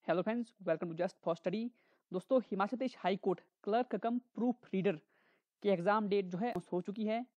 Hello friends, welcome to just for study. दोस्तों, Himachal Pradesh high court clerk cum proof reader की exam date जो है हो चुकी है